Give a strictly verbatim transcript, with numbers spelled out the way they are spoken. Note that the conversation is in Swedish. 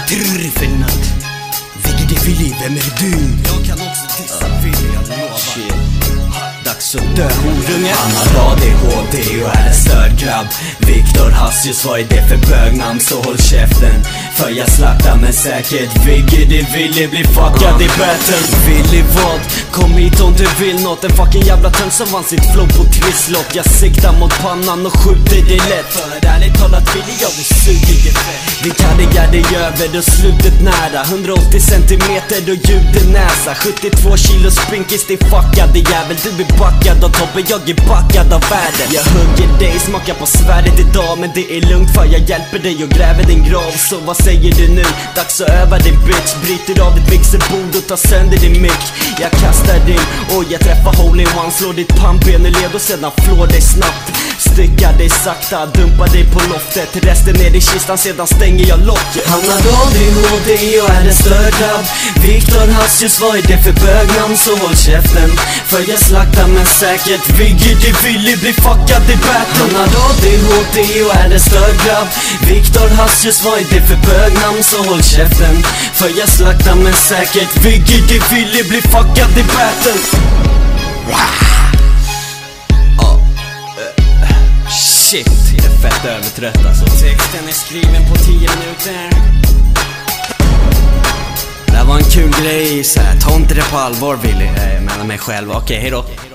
trrr för natt. Vigge de Willy, vem är du? Jag kan också dissa Willy, jag lovar. Dags att dö, horunge. Han har A D H D och är en störd grabb. Viktor Hassius, vad är det för bögnamn? Så håll käften, för jag slaktar men säkert. Vigge de Willy blir fuckad i battle. Willy vad? Kom hit om du vill nåt. En fucking jävla tönt som vann sitt flow på trisslott. Jag siktar mot pannan och skjuter det lätt. För ärligt talat Willy, jag blir sugen fett. Vi karriär det över, då slutet nära. hundraåttio centimeter, då ljudet näsa. sjuttiotvå kilo spinkis, det fuckade jävel. Du är backad av toppen, jag är backad av världen. Jag hugger dig, smakar på svärdet idag. Men det är lugnt för jag hjälper dig och gräver din grav. Så vad säger du nu? Dags att öva din bitch. Bryter av ditt mixerbord och tar sönder din mick. Jag kastar din och jag träffar hole in one. Slår ditt pannben i led och sedan flår dig snabbt. Styckar dig sakta, dumpar dig på loftet. Resten ner i kistan, sedan stänger jag locket. Han har A D H D och är en störd grabb. Viktor Hassius, vad är det för bögnamn? Så håll käften, för jag slaktar men säkert. Vigge de Willy blir fuckad i battle. Han har A D H D och är en störd grabb. Viktor Hassius, vad är det för bögnamn? Så håll käften, för jag slaktar men säkert. Vigge de Willy blir fuckad i battle. Shit, jag är fett övertrött alltså. Texten är skriven på tio minuter. Det här var en kul grej, så här, ta inte det på allvar Willy. Jag menar mig själv, okej, hejdå.